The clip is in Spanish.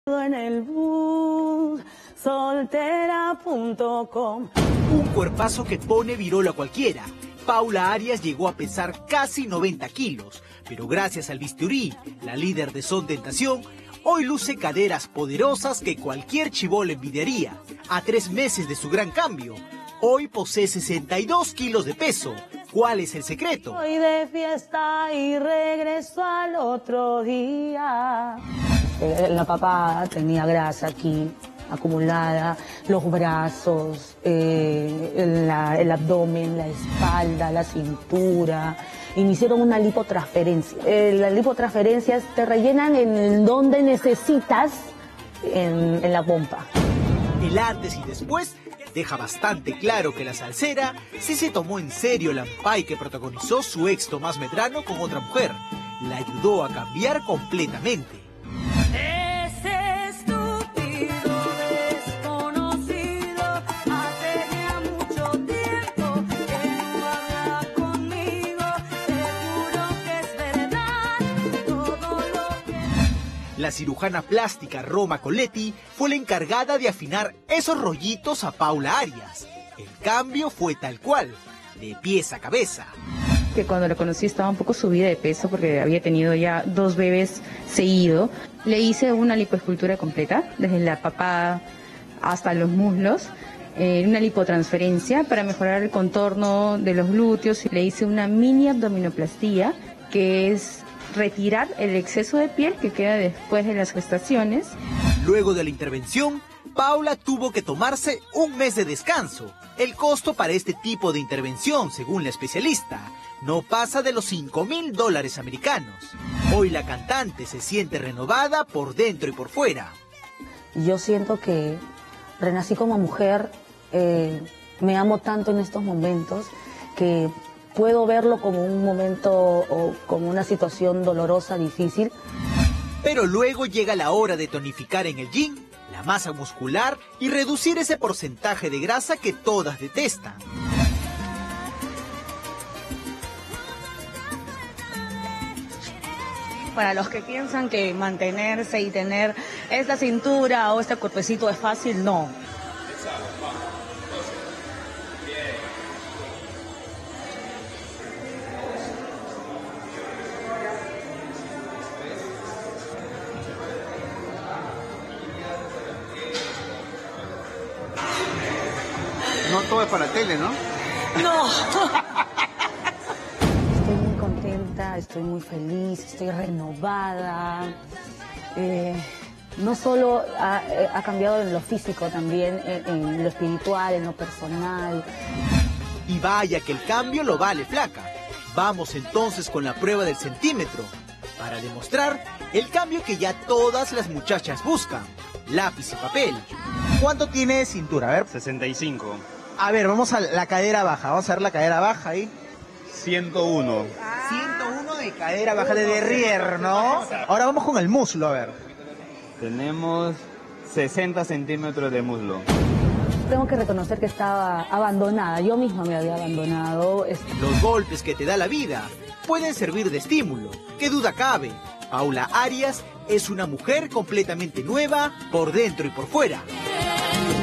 En el bus, soltera.com. Un cuerpazo que pone virola a cualquiera. Paula Arias llegó a pesar casi 90 kilos, pero gracias al bisturí, la líder de Son Tentación, hoy luce caderas poderosas que cualquier chibolo envidiaría. A 3 meses de su gran cambio, hoy posee 62 kilos de peso. ¿Cuál es el secreto? Voy de fiesta y regreso al otro día. La papada tenía grasa aquí acumulada, los brazos, el abdomen, la espalda, la cintura, y me hicieron una lipotransferencia. Las lipotransferencias te rellenan en donde necesitas, en la pompa. El antes y después deja bastante claro que la salsera sí se tomó en serio el ampay que protagonizó su ex Tomás Medrano con otra mujer. La ayudó a cambiar completamente. La cirujana plástica Roma Coletti fue la encargada de afinar esos rollitos a Paula Arias. El cambio fue tal cual, de pies a cabeza. Que cuando la conocí estaba un poco subida de peso porque había tenido ya 2 bebés seguido. Le hice una lipoescultura completa, desde la papada hasta los muslos, una lipotransferencia para mejorar el contorno de los glúteos. Le hice una mini abdominoplastía, que es retirar el exceso de piel que queda después de las gestaciones. Luego de la intervención, Paula tuvo que tomarse 1 mes de descanso. El costo para este tipo de intervención, según la especialista, no pasa de los $5.000 americanos. Hoy la cantante se siente renovada por dentro y por fuera. Yo siento que renací como mujer, me amo tanto en estos momentos que puedo verlo como un momento o como una situación dolorosa, difícil. Pero luego llega la hora de tonificar en el gym, la masa muscular y reducir ese porcentaje de grasa que todas detestan. Para los que piensan que mantenerse y tener esta cintura o este cuerpecito es fácil, no. No todo es para tele, ¿no? No. Estoy muy contenta, estoy muy feliz, estoy renovada. No solo ha cambiado en lo físico, también en lo espiritual, en lo personal. Y vaya que el cambio lo vale, flaca. Vamos entonces con la prueba del centímetro, para demostrar el cambio que ya todas las muchachas buscan. Lápiz y papel. ¿Cuánto tiene de cintura? A ver. 65. A ver, vamos a la cadera baja. Vamos a ver la cadera baja ahí. 101. 101 de cadera baja de derrier, ¿no? Ahora vamos con el muslo, a ver. Tenemos 60 centímetros de muslo. Tengo que reconocer que estaba abandonada. Yo misma me había abandonado. Los golpes que te da la vida pueden servir de estímulo. ¿Qué duda cabe? Paula Arias es una mujer completamente nueva por dentro y por fuera.